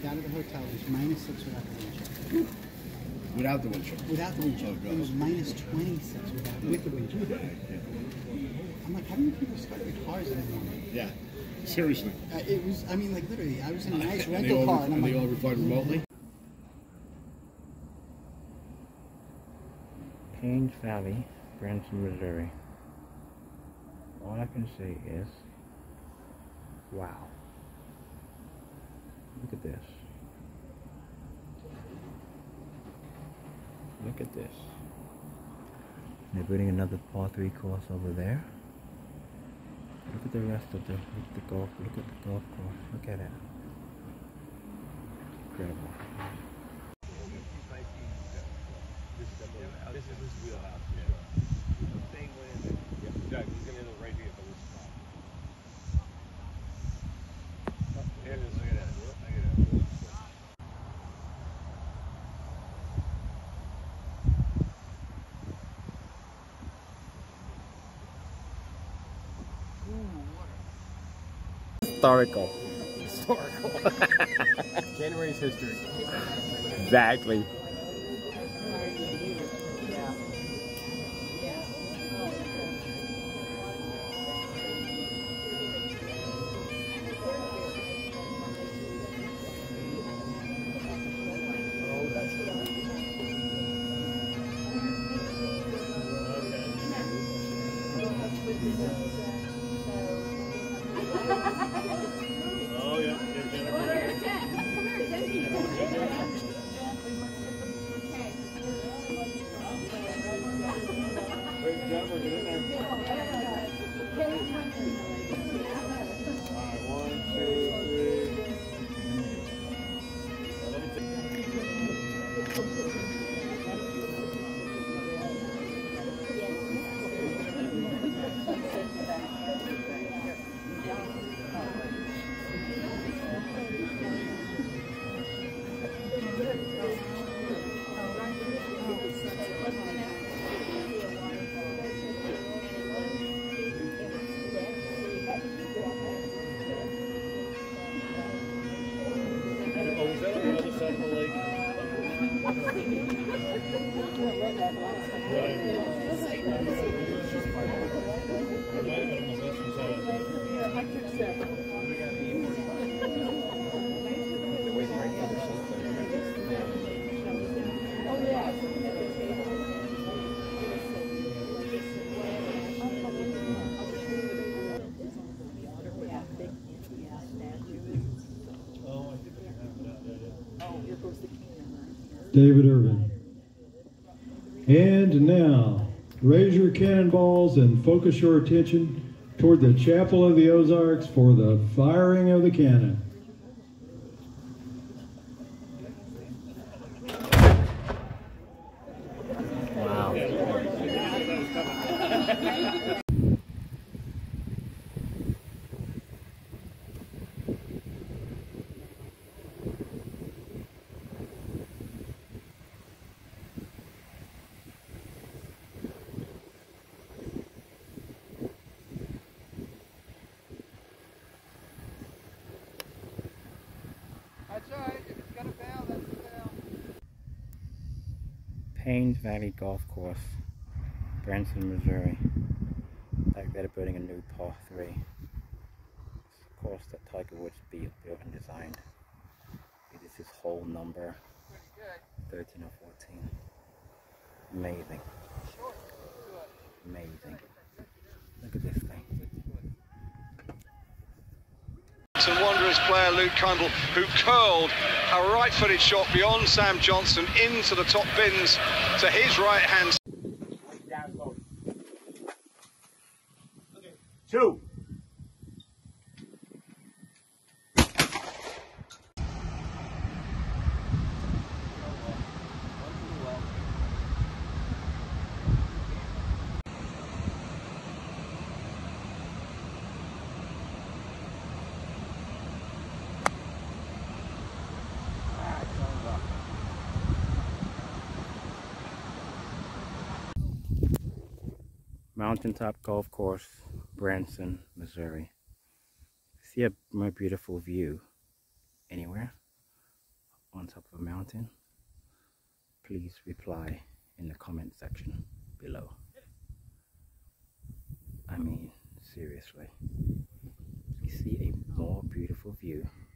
out of the hotel, it was -6 without the wind chill. Without the wind chill? Without the wind chill. It was -26 with the wind chill. I'm like, how do you people start your cars in the morning? Yeah. Seriously. It was, I mean, like, literally, I was in a nice rental car. And they all record remotely? Payne Valley, Branson, Missouri. All I can say is, wow. Look at this. Look at this. They're building another par 3 course over there. Look at the rest of the golf. Look at the golf course. Look at it. Incredible. This is his wheelhouse. Thing went in. Yeah, Doug, he's gonna end up right here for this spot. Here it is. Look at that. Look at that. Historical. January's history. Exactly. Oh yeah. Wait, Jennifer, get in there. Alright, 1, 2, 3. Let me David Irvin. And now, raise your cannonballs and focus your attention toward the Chapel of the Ozarks for the firing of the cannon. Wow. That's all right. If it's got a bell, that's the bell. Payne Valley Golf Course, Branson, Missouri. Like they're building a new par 3. It's a course that Tiger Woods built and designed. It is his whole number 13 or 14. Amazing. Amazing. Look at this thing. And Wanderers player Luke Cundle, who curled a right-footed shot beyond Sam Johnson into the top bins to his right hand. 2. Mountaintop Golf Course, Branson, Missouri. See a more beautiful view anywhere? on top of a mountain, please reply in the comment section below. I mean, seriously, you see a more beautiful view